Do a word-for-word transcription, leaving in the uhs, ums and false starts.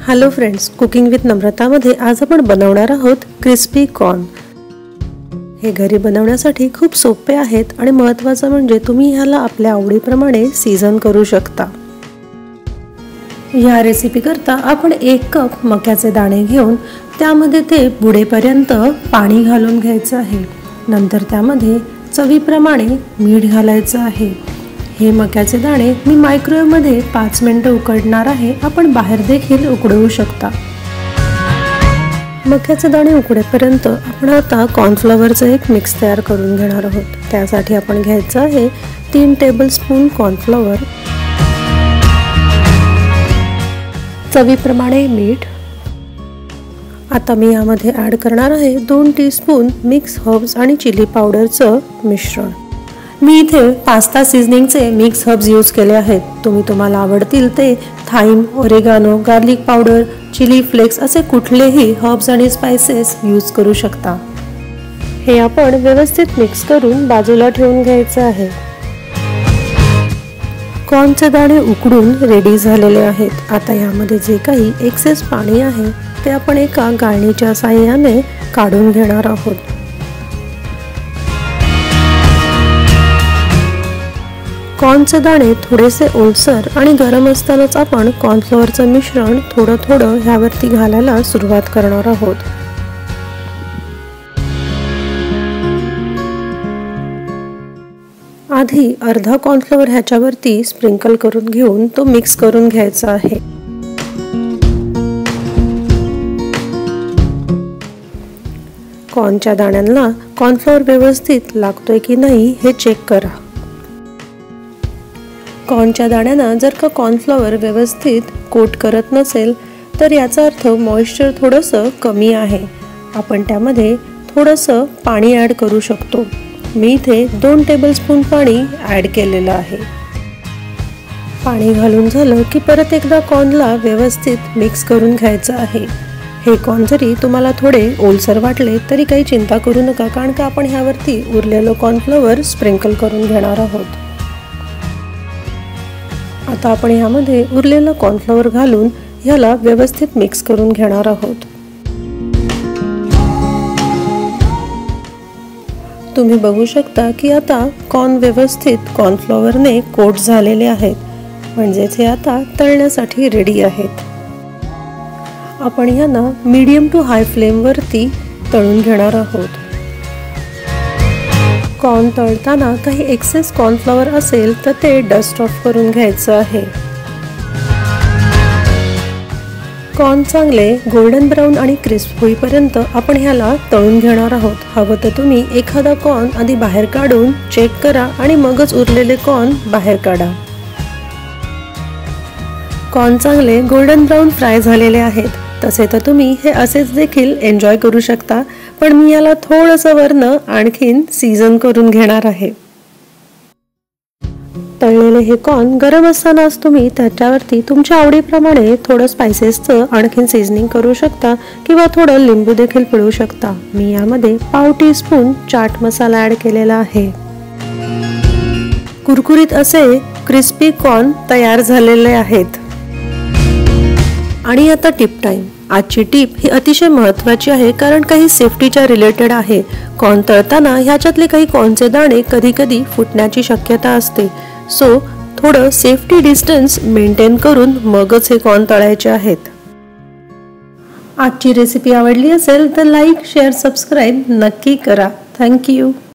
Hello friends, cooking with नम्रतामध्ये आज आपण बनवणार आहोत क्रिस्पी कॉर्न। हे घरी बनवण्यासाठी खूप सोपे आहेत आणि महत्त्वाचं म्हणजे तुम्ही ह्याला आपल्या आवडीप्रमाणे सीझन करू शकता। या रेसिपी करता आपण एक कप मक्याचे दाणे घेऊन त्यामध्ये ते बुडेपर्यंत पाणी घालून घ्यायचं आहे। नंतर त्यामध्ये चवीप्रमाणे मीठ घालायचं आहे। हे मक्याचे दाणे मी मायक्रोवेव्ह मध्ये पाच मिनिटे उकडणार आहे। आपण बाहेर देखील उकडवू शकता। मक्याचे दाणे उकडेपर्यंत आपण आता कॉर्नफ्लॉवरचं एक मिक्स तयार करून घेणार आहोत। त्यासाठी आपण घ्यायचं आहे तीन टेबलस्पून कॉर्नफ्लॉवर, चवीप्रमाणे मीठ। आता मी यामध्ये ॲड करणार आहे दोन टीस्पून मिक्स हर्ब्स आणि चिली पावडरचं मिश्रण। मी इथे पास्ता सीझनिंगचे मिक्स हर्ब्स यूज केले आहेत। तुम्ही तुम्हाला आवडतील ते thyme, oregano, garlic powder, chilli flakes असे कुठलेही हर्ब्स आणि स्पाइसेस यूज करू शकता। हे आपण व्यवस्थित मिक्स करून बाजूला ठेवून घ्यायचं आहे। कॉर्नचे दाणे उकडून रेडी झालेले आहेत। आता यामध्ये जे काही एक्सेस पाणी आहे ते आपण एका गाळणीच्या साहाय्याने काढून घेणार आहोत। कॉर्नचे दाणे थोडेसे ओलसर आणि गरम असतानाच आपण कॉर्नफ्लॉवरचं मिश्रण थोडं थोडं ह्यावरती घालायला सुरुवात करणार आहोत। आधी अर्धा कॉर्नफ्लॉवर ह्याच्यावरती स्प्रिंकल करून घेऊन तो मिक्स करून घ्यायचा आहे। कॉर्नच्या दाण्यांना कॉर्नफ्लॉवर व्यवस्थित लागतोय की नाही हे चेक करा। कॉर्नच्या दाण्यांना जर का कॉर्नफ्लॉवर व्यवस्थित कोट करत नसेल तर याचा अर्थ मॉइश्चर थोडंसं कमी आहे। आपण त्यामध्ये थोडंसं पाणी ॲड करू शकतो। मी इथे दोन टेबलस्पून पाणी ॲड केलेलं आहे। पाणी घालून झालं की परत एकदा कॉर्नला व्यवस्थित मिक्स करून घ्यायचं आहे। हे कॉर्न जरी तुम्हाला थोडे ओलसर वाटले तरी काही चिंता करू नका, कारण का आपण ह्यावरती उरलेलं कॉर्नफ्लॉवर स्प्रिंकल करून घेणार आहोत। आता आपण ह्यामध्ये उरलेलं कॉर्नफ्लॉवर घालून ह्याला व्यवस्थित मिक्स करून घेणार आहोत। तुम्ही बघू शकता की आता कॉर्न व्यवस्थित कॉर्नफ्लॉवरने कोट झालेले आहेत, म्हणजेच हे आता तळण्यासाठी रेडी आहेत। आपण ह्यांना मीडियम टू हाय फ्लेम वरती तळून घेणार आहोत। कॉर्न तळताना काही एक्सेस कॉर्नफ्लॉवर असेल तर ते डस्ट ऑफ करून घ्यायचं आहे। कॉर्न चांगले गोल्डन ब्राऊन आणि क्रिस्प होईपर्यंत आपण ह्याला तळून घेणार आहोत। हवं तर तुम्ही एखादा कॉर्न आधी बाहेर काढून चेक करा आणि मगच उरलेले कॉर्न बाहेर काढा। कॉर्न चांगले गोल्डन ब्राऊन फ्राय झालेले आहेत, तसे तर तुम्ही हे असेच देखील एन्जॉय करू शकता, पण मी याला थोडंसं वरनं आणखीन सीझन करून घेणार आहे। तळलेले हे कॉर्न गरम असतानाच तुम्ही त्याच्यावरती तुमच्या आवडीप्रमाणे थोडं स्पाइसेसचं आणखीन सीझनिंग करू शकता किंवा थोडं लिंबू देखील पिळू शकता। मी यामध्ये पाव टीस्पून चाट मसाला ॲड केलेला आहे। कुरकुरीत असे क्रिस्पी कॉर्न तयार झालेले आहेत। आणि आता टिप टाइम। आजची टिप ही अतिशय महत्त्वाची आहे, कारण काही सेफ्टीच्या रिलेटेड आहे। कॉर्न तळताना ह्याच्यातले काही कॉर्नचे दाणे कधी कधी फुटण्याची शक्यता असते, सो थोडं सेफ्टी डिस्टन्स मेंटेन करून मगच हे कॉर्न तळायचे आहेत। आजची रेसिपी आवडली असेल तर लाईक, शेअर, सबस्क्राईब नक्की करा। थँक्यू।